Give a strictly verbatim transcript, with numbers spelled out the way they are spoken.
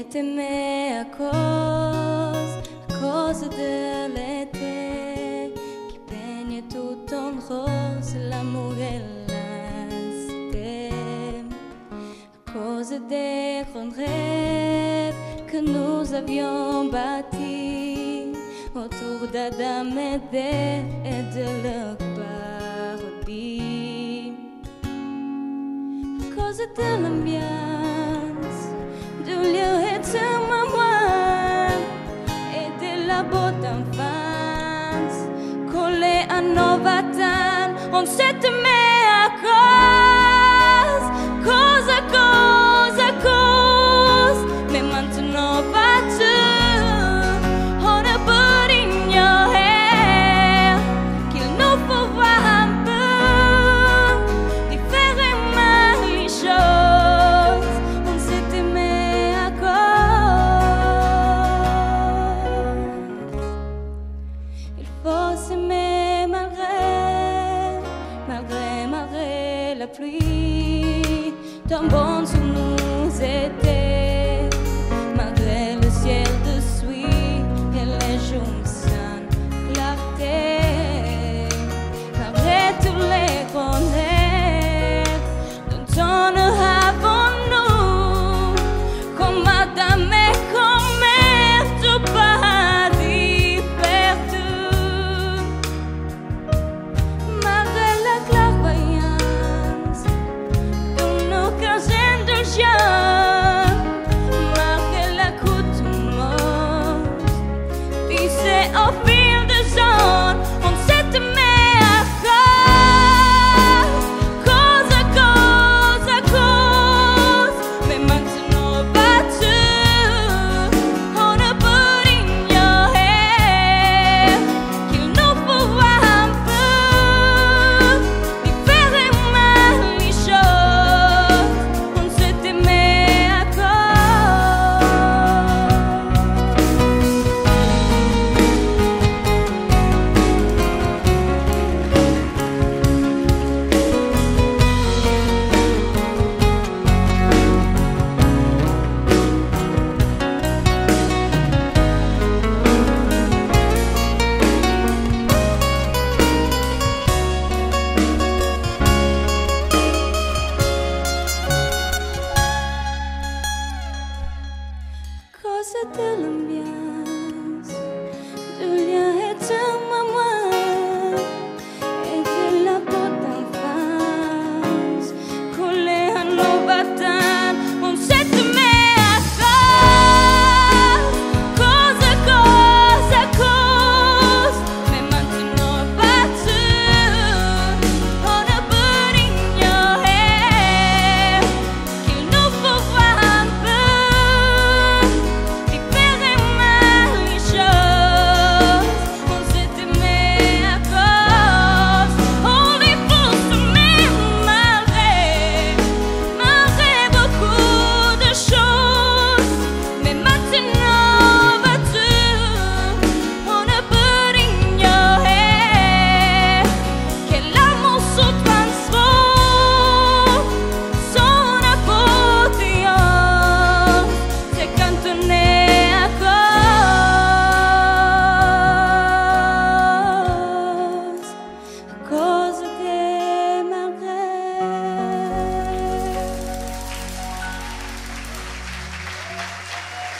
est aimé à cause, à cause de l'été qui peigne tout en rose l'amour et la cité, à cause des grands rêves que nous avions bâtis autour d'Adam et d'Ève et de leur paradis, à cause de l'ambiance du lieu et de maman et de la beauté d'enfance collée à nos batailles. On s'est aimé